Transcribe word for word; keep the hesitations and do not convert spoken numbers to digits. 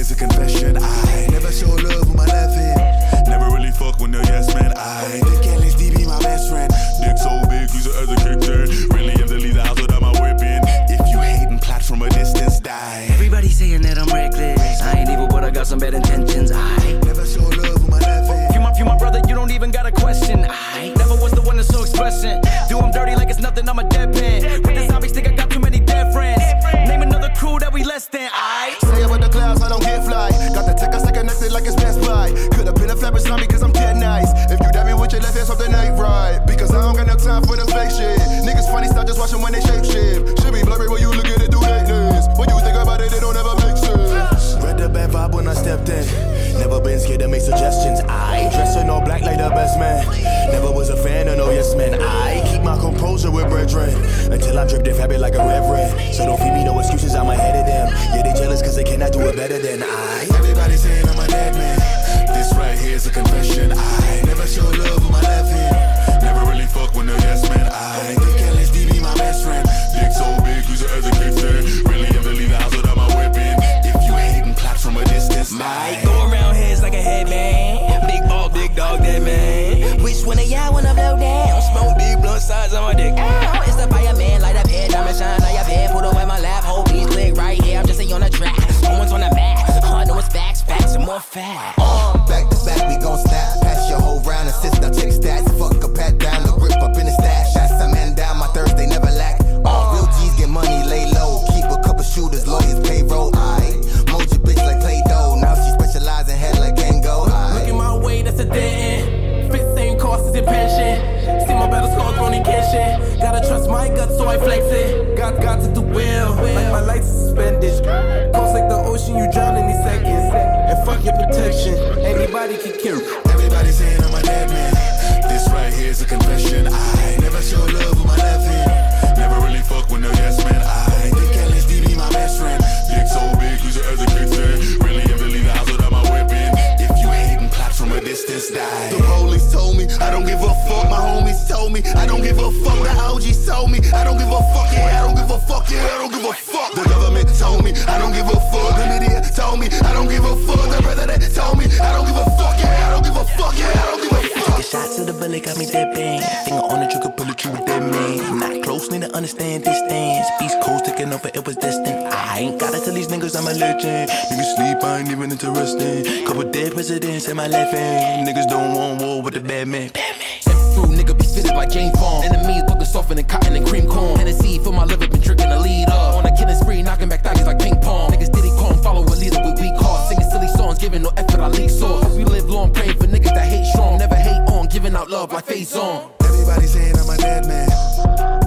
here's a confession. I never show love with my left hand. Never really fuck with no yes man. I think L S D be my best friend. Dick so big, use it as a kick turn. Really am to leave the house without my whipping. If you hate and plot from a distance, die. Everybody saying that I'm reckless. I ain't evil, but I got some bad intentions. I never show love with my left hand. You my, you my brother, you don't even got a question. I never was the one to show expression. Do I'm dirty like it's nothing, I'm a deadpan. With the zombies think I got too many dead friends. Name another crew that we less than. I say about the clouds, I don't get fly. Got the tech, I stay connected like it's Best Buy. Could have been a flapper zombie cause I'm dead nice. If you dab me with your left hand, something ain't right. Because I don't got no time for the fake shit. Niggas funny, stop just watching when they shape shift. Should be blurry when you look at it through lateness. When you think about it, it don't ever make sense. Read the bad vibe when I stepped in. Never been scared to make suggestions. I dress in all black like the best man. Never was a fan of no yes man. I keep my composure with brethren until I'm dripped in fabric like a reverend. So don't feed me no excuses, I'm ahead of them. Yeah, they jealous cause they cannot do it better than I. Everybody saying I'm a dead man. This right here's a confession. I never show love with my left hand. Never really fuck with no yes man. I think L S D be my best friend. Dick so big, use it as a kick turn. Really am to leave the house without my whipping. If you hate and plot from a distance, might go around heads like a headband. Big ball, big dog, that man. Which one of y'all wanna blow down? Smoke big blunt sides on my dick. Ow, it's the fireman, light up head, diamond shine on your bed. Put away my lap, whole piece click right here. I'm just a on the track. Someone's on the map. I know it's facts, facts, and more facts. Uh, back to back, we gon' snap. Pass your whole round, assist, now check stats. Fuck a pat down, the grip up in the stash. Shots a man down, my Thursday never lack. All real G's get money, lay low. Keep a couple shooters, lawyers, payroll. I mold your bitch like Play-Doh. Now she specialize in head like Kango. Looking my way, that's a dead end. Fit same cost as your pension. See my battle score, Tony Kenshin. Gotta trust my gut, so I flex it. Got, got to do well, like my lights suspended. Coast like the ocean, you drown in these seconds. And fuck your protection, anybody can kill. Everybody saying I'm a dead man. This right here's a confession. I never show love with my left hand. Never really fuck with no yes man. I think L S D be my best friend. Dick so big, use it as a kick turn. Really am to leave the house without my whipping. If you hate and plot from a distance, die. The police told me I don't give a fuck. My homies told me I don't give a fuck. The O Gs told me I don't give a fuck. Yeah, I don't give a fuck. Yeah, I don't give a fuck. The government told me I don't give a fuck. The media told me I don't give a fuck. The president told me I don't give a fuck. Yeah, I don't give a fuck. Yeah, I don't give a fuck. Take a shot to the belly, got me dipping. Finger on the trigger, pull it through with that man. Not close, need to understand distance. Beast coast taking over, it was destined. I ain't gotta tell these niggas I'm a legend. Niggas sleep, I ain't even interested. Couple dead presidents in my left hand. Niggas don't want war with the bad man. Through nigga be fitted by Jane Fonda. Enemies looking softer than cotton and cream corn. Hennessy for my liver, been drinking the lead up. On a killing spree, knocking back thighters like ping pong. Niggas diddy calm, follow a leader with weak hearts. Singing silly songs, giving no effort, I leak source. We live long, praying for niggas that hate strong. Never hate on, giving out love like face on. Everybody saying I'm a dead man.